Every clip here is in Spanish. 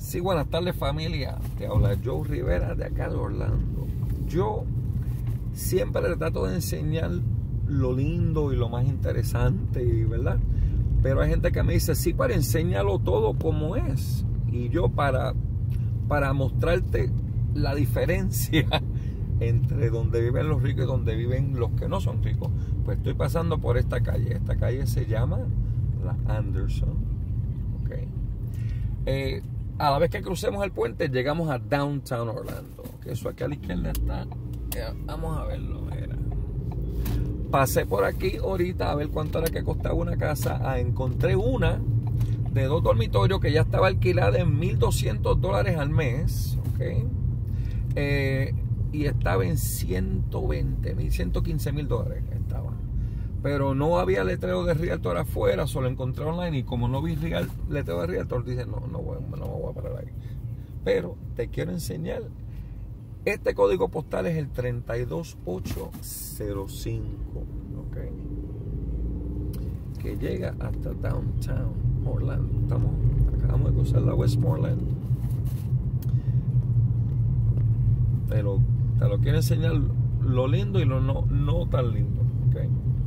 Sí, buenas tardes familia, te habla Joe Rivera de acá de Orlando. Yo siempre le trato de enseñar lo lindo y lo más interesante, ¿verdad? Pero hay gente que me dice, sí, para enséñalo todo como es. Y yo para mostrarte la diferencia entre donde viven los ricos y donde viven los que no son ricos, pues estoy pasando por esta calle. Esta calle se llama la Anderson, ¿ok? A la vez que crucemos el puente llegamos a Downtown Orlando, que eso aquí a la izquierda está. Vamos a verlo, mira. Pasé por aquí ahorita a ver cuánto era que costaba una casa. Encontré una de 2 dormitorios que ya estaba alquilada en $1,200 al mes, ¿ok? Y estaba en $120,000, $115,000 estaba. Pero no había letrero de Realtor afuera, solo encontré online y como no vi letrero de Realtor, dije no me voy a parar ahí. Pero te quiero enseñar, este código postal es el 32805, ¿ok? Que llega hasta Downtown Orlando. Acabamos de cruzar la Westmoreland. Pero te lo quiero enseñar lo lindo y lo no tan lindo, ¿ok?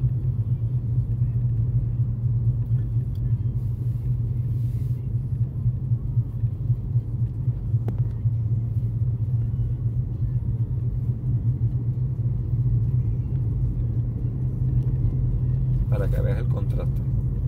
Para que veas el contraste.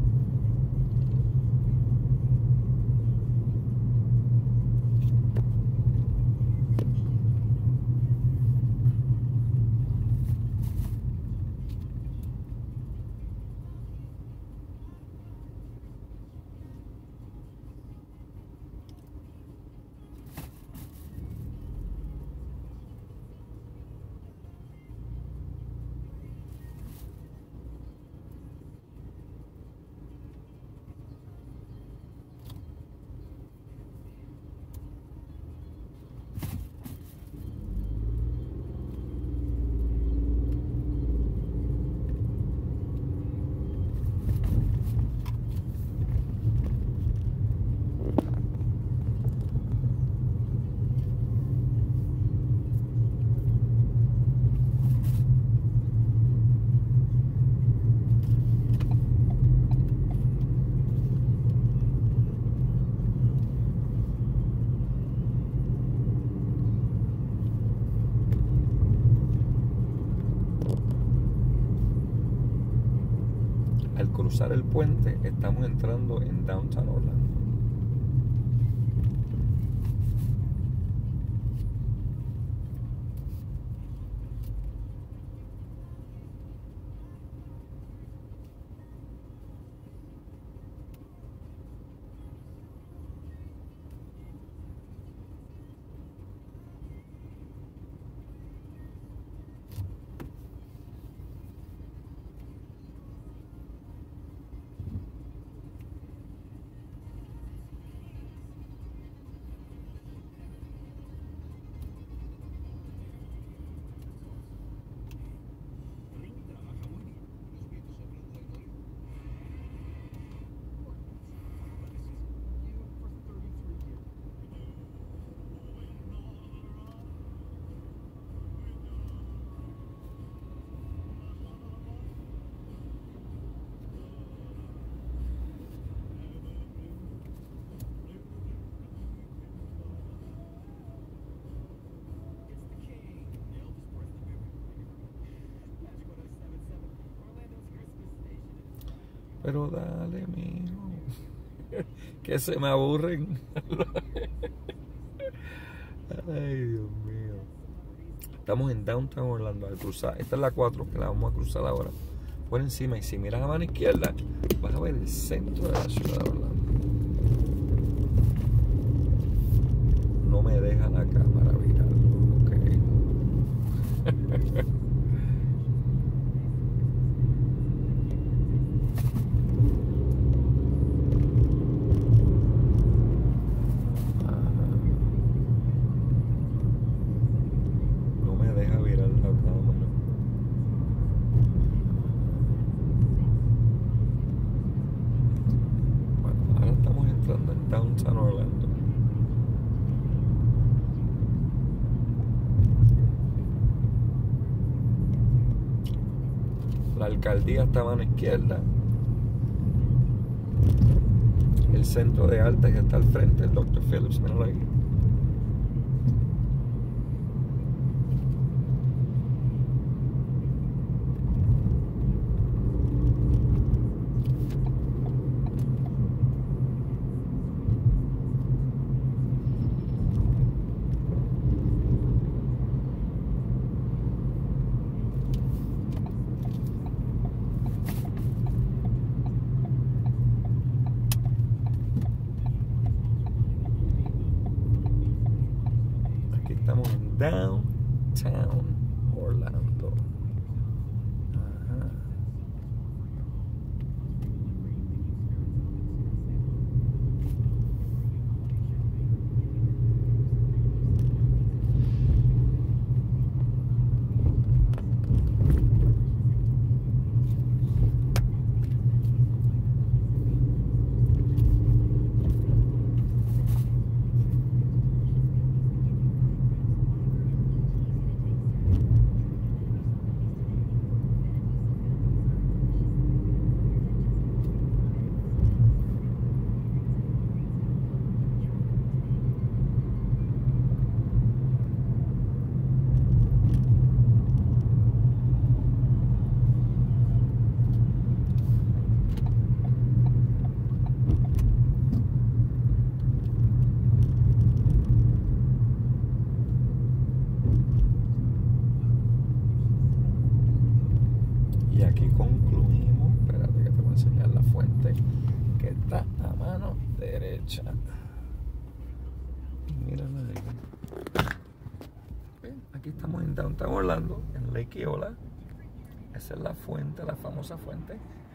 Al cruzar el puente estamos entrando en Downtown Orlando. Pero dale, mijo, que se me aburren. Ay, Dios mío. Estamos en Downtown Orlando al cruzar. Esta es la 4 que la vamos a cruzar ahora. Por encima, y si miras a mano izquierda, vas a ver el centro de la ciudad de Orlando. No me deja la cámara viral, ok. Downtown Orlando. La alcaldía está a mano izquierda. El centro de artes está al frente, el Dr. Phillips, míralo ahí. Estamos en Downtown Orlando. Ajá. Y aquí concluimos. Espérate que te voy a enseñar la fuente que está a mano derecha. Mírala ahí. Bien, aquí estamos en Downtown Orlando, en Lake Eola. Esa es la fuente, la famosa fuente.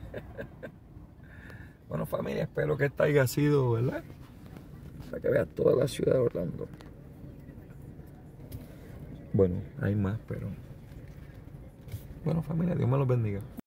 Bueno, familia, espero que esta haya sido, ¿verdad? Para que veas toda la ciudad de Orlando. Bueno, hay más, pero... Bueno, familia, Dios me los bendiga.